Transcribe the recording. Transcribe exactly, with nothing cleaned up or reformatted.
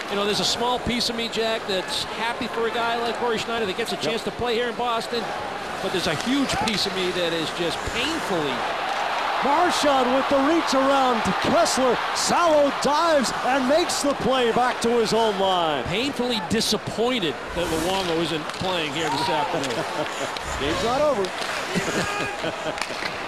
You know, there's a small piece of me, Jack, that's happy for a guy like Cory Schneider that gets a chance yep. to play here in Boston. But there's a huge piece of me that is just painfully. Marchand with the reach around to Kessler. Salo dives and makes the play back to his own line. Painfully disappointed that Luongo isn't playing here this afternoon. Game's not over.